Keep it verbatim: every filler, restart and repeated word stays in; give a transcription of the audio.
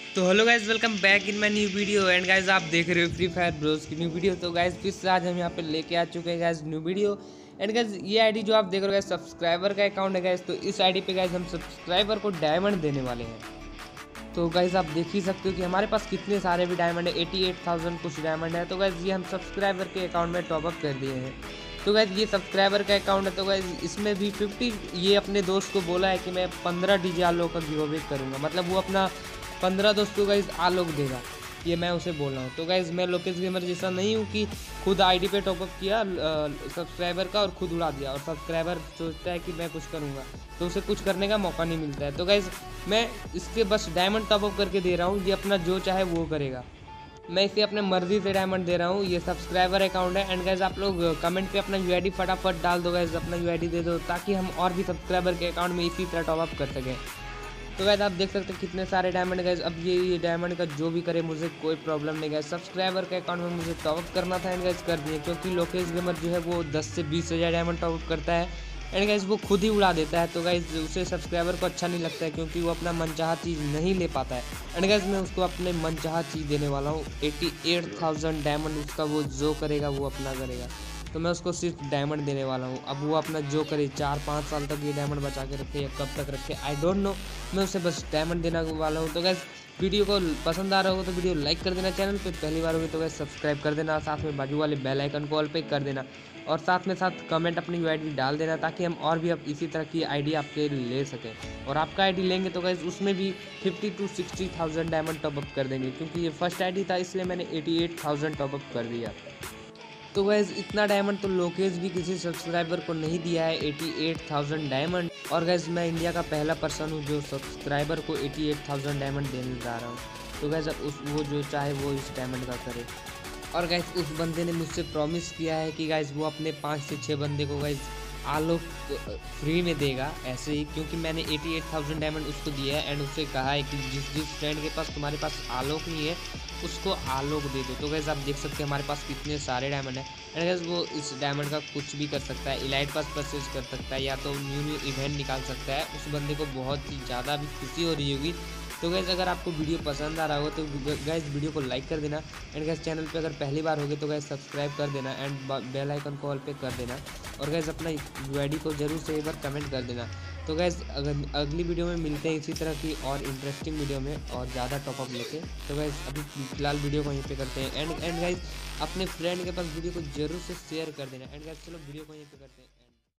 तो hello guys, welcome back in my new video. And guys आप देख रहे हो फ्री फायर ब्रोस की न्यू वीडियो। तो गाइज फिर से आज हम यहाँ पे लेके आ चुके हैं guys new video. And guys ये आईडी जो आप देख रहे हो गाइज सब्सक्राइबर का अकाउंट है गाइज। तो इस आईडी पे गाइज हम सब्सक्राइबर को डायमंड देने वाले हैं। तो गाइज आप देख ही सकते हो कि हमारे पास कितने सारे भी डायमंड है, एटी एट थाउजेंड कुछ डायमंड है। तो गाइज ये हम सब्सक्राइबर के अकाउंट में टॉपअप कर दिए हैं। तो गाइज ये सब्सक्राइबर का अकाउंट है। तो गाइज इसमें भी फिफ्टी ये अपने दोस्त को बोला है कि मैं पंद्रह डीजे आलोक का गिव अवे करूँगा, मतलब वो अपना पंद्रह दोस्तों का इस आलोक देगा, ये मैं उसे बोल रहा हूँ। तो गाइज मैं लोकेश गेमर जैसा नहीं हूँ कि खुद आईडी पे टॉपअप किया सब्सक्राइबर का और खुद उड़ा दिया, और सब्सक्राइबर सोचता है कि मैं कुछ करूँगा तो उसे कुछ करने का मौका नहीं मिलता है। तो गाइज मैं इसके बस डायमंड टॉपअप करके दे रहा हूँ, ये अपना जो चाहे वो करेगा। मैं इसे अपने मर्जी से डायमंड दे रहा हूँ। ये सब्सक्राइबर अकाउंट है। एंड गाइज आप लोग कमेंट पे अपना यूआईडी फटाफट डाल दो गाइज, अपना यूआईडी दे दो ताकि हम और भी सब्सक्राइबर के अकाउंट में इसी तरह टॉपअप कर सकें। तो गाइस आप देख सकते हैं कितने सारे डायमंड गाइस। अब ये ये डायमंड का जो भी करे मुझे कोई प्रॉब्लम नहीं गाइस। सब्सक्राइबर के अकाउंट में मुझे टॉपअप करना था एंड गाइस कर दिए, क्योंकि लोकेश गेमर जो है वो दस से बीस हज़ार डायमंड टॉपअप करता है एंड गाइस वो खुद ही उड़ा देता है। तो गाइस उसे सब्सक्राइबर को अच्छा नहीं लगता है, क्योंकि वो अपना मनचाहा चीज़ नहीं ले पाता है। एंड गाइस मैं उसको अपने मनचाहा चीज़ देने वाला हूँ। एटी एट थाउजेंड डायमंड उसका वो जो करेगा वो अपना करेगा। तो मैं उसको सिर्फ डायमंड देने वाला हूँ। अब वो अपना जो करे, चार पाँच साल तक ये डायमंड बचा के रखे या कब तक रखे आई डोंट नो, मैं उसे बस डायमंड देने वाला हूँ। तो गैस वीडियो को पसंद आ रहा होगा तो वीडियो लाइक कर देना, चैनल पे पहली बार होगी तो गैस सब्सक्राइब कर देना, साथ में बाजू वाले बेल आइकन को ऑल पे कर देना, और साथ में साथ कमेंट अपनी यूआईडी डाल देना ताकि हम और भी अब इसी तरह की आईडी आपके ले सकें। और आपका आईडी लेंगे तो गैस उसमें भी fifty to sixty thousand diamond top up कर देंगे, क्योंकि ये फर्स्ट आईडी था इसलिए मैंने एटी एट थाउजेंड टॉपअप कर दिया। तो गैस इतना डायमंड तो लोकेश भी किसी सब्सक्राइबर को नहीं दिया है, एटी एट थाउजेंड डायमंड। और गैस मैं इंडिया का पहला पर्सन हूँ जो सब्सक्राइबर को एटी एट थाउजेंड डायमंड देने जा रहा हूँ। तो गैस अब उस वो जो चाहे वो इस डायमंड का करे। और गैस उस बंदे ने मुझसे प्रॉमिस किया है कि गैस वो अपने पाँच से छः बंदे को गैस आलोक फ्री में देगा ऐसे ही, क्योंकि मैंने एटी एट थाउजेंड डायमंड उसको दिया है एंड उससे कहा है कि जिस जिस फ्रेंड के पास तुम्हारे पास आलोक नहीं है उसको आलोक दे दो। तो गैस आप देख सकते हैं हमारे पास कितने सारे डायमंड हैं। एंड गैस वो इस डायमंड का कुछ भी कर सकता है, इलाइट पास परचेज कर सकता है या तो न्यू न्यू इवेंट निकाल सकता है। उस बंदे को बहुत ही ज़्यादा भी खुशी हो रही होगी। तो गैस अगर आपको वीडियो पसंद आ रहा हो तो गैस वीडियो को लाइक कर देना। एंड गैस चैनल पे अगर पहली बार होगे तो गैस सब्सक्राइब कर देना एंड बेल आइकन को ऑल पे कर देना। और गैस अपना यूआईडी को जरूर से एक बार कमेंट कर देना। तो गैस अगर अगली वीडियो में मिलते हैं इसी तरह की और इंटरेस्टिंग वीडियो में और ज़्यादा टॉपअप लेके। तो गैस अभी फिलहाल वीडियो को यहीं पे करते हैं। एंड एंड गैस अपने फ्रेंड के पास वीडियो को जरूर से शेयर कर देना। एंड गैस चलो वीडियो को यहीं पे करते हैं।